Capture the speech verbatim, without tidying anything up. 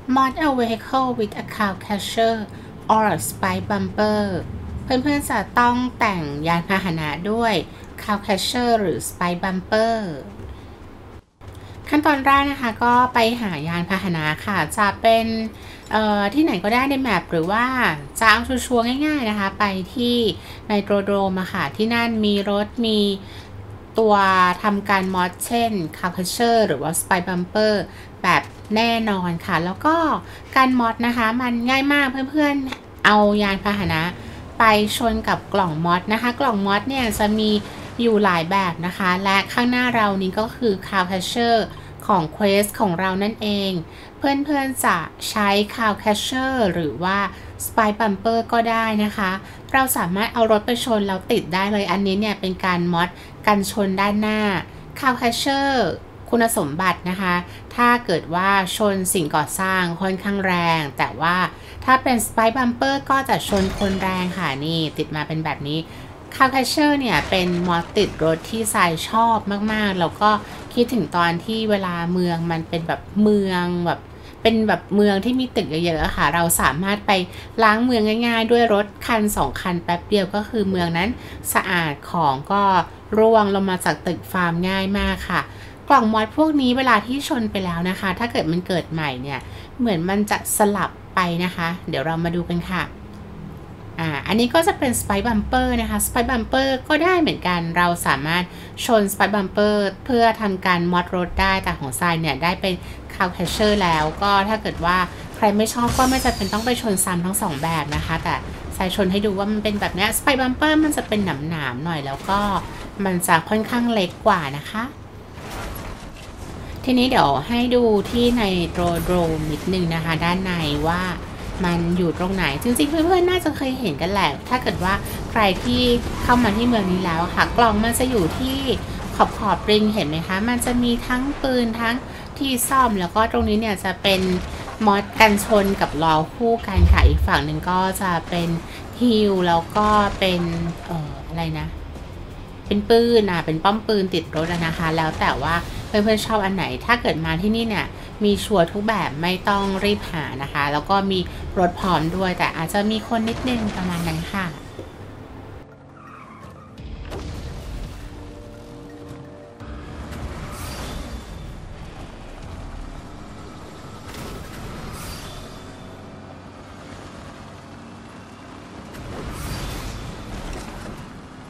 mod a vehicle with a cow catcher or a spike bumper เพื่อนๆจะต้องแต่งยานพาหนะด้วย cow catcher หรือ spike bumper ขั้นตอนแรกนะคะก็ไปหายานพาหนะค่ะจะเป็นที่ไหนก็ได้ในแมปหรือว่าจะเอาชัวร์ๆง่ายๆนะคะไปที่ไนโตรโดรมค่ะที่นั่นมีรถมีตัวทำการมอดเช่น cow catcher หรือว่า spike bumper แบบแน่นอนค่ะแล้วก็การมอดนะคะมันง่ายมากเพื่อนๆเอายานพาหนะไปชนกับกล่องมอดนะคะกล่องมอดเนี่ยจะมีอยู่หลายแบบนะคะและข้างหน้าเรานี้ก็คือ cow catcher ของ Quest ของเรานั่นเองเพื่อนๆจะใช้ cow catcher หรือว่า spike bumper ก็ได้นะคะเราสามารถเอารถไปชนแล้วติดได้เลยอันนี้เนี่ยเป็นการมอดกันชนด้านหน้า cow catcher คุณสมบัตินะคะถ้าเกิดว่าชนสิ่งก่อสร้างค่อนข้างแรงแต่ว่าถ้าเป็น spike bumper ก็จะชนคนแรงค่ะนี่ติดมาเป็นแบบนี้ cow catcher เนี่ยเป็นมอดติดรถที่ทรายชอบมากๆแล้วก็คิดถึงตอนที่เวลาเมืองมันเป็นแบบเมืองแบบเป็นแบบเมืองที่มีตึกเยอะๆค่ะเราสามารถไปล้างเมืองง่ายๆด้วยรถคันสองคันแป๊บเดียวก็คือเมืองนั้นสะอาดของก็ร่วงลงมาจากตึกฟาร์มง่ายมากค่ะกล่องมอดพวกนี้เวลาที่ชนไปแล้วนะคะถ้าเกิดมันเกิดใหม่เนี่ยเหมือนมันจะสลับไปนะคะเดี๋ยวเรามาดูกันค่ะอ่าอันนี้ก็จะเป็น Spike Bumper นะคะ Spike Bumper ก็ได้เหมือนกันเราสามารถชน Spike Bumper เพื่อทำการมอดรถได้แต่ของทรายเนี่ยได้เป็น cow catcher แล้วก็ถ้าเกิดว่าใครไม่ชอบก็ไม่จำเป็นต้องไปชนซ้ำทั้งสองแบบนะคะแต่ทรายชนให้ดูว่ามันเป็นแบบนี้ Spike Bumper มันจะเป็นหนามๆหน่อยแล้วก็มันจะค่อนข้างเล็กกว่านะคะทีนี้เดี๋ยวให้ดูที่ในโดรโดรมนิดนึงนะคะด้านในว่ามันอยู่ตรงไหนจริงๆเพื่อนๆน่าจะเคยเห็นกันแหละถ้าเกิดว่าใครที่เข้ามาที่เมืองนี้แล้วค่ะกล่องมันจะอยู่ที่ขอบขอบริงเห็นไหมคะมันจะมีทั้งปืนทั้งที่ซ่อมแล้วก็ตรงนี้เนี่ยจะเป็นมอดกันชนกับล้อคู่กันค่ะอีกฝั่งหนึ่งก็จะเป็นฮิลแล้วก็เป็นเอ่ออะไรนะเป็นปืนอ่ะเป็นป้อมปืนติดรถนะคะแล้วแต่ว่าเพื่อนๆชอบอันไหนถ้าเกิดมาที่นี่เนี่ยมีชัวร์ทุกแบบไม่ต้องรีบหานะคะแล้วก็มีรถพร้อมด้วยแต่อาจจะมีคนนิดนึงประมาณนั้นค่ะ